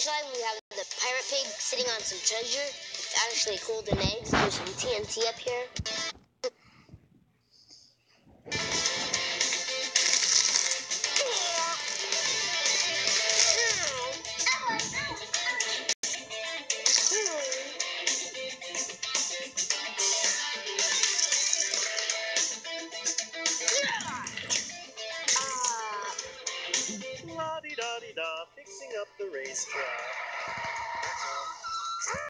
slide, we have the pirate pig sitting on some treasure. It's actually golden eggs. There's some TNT up here. La-di-da-di-da, fixing up the racetrack.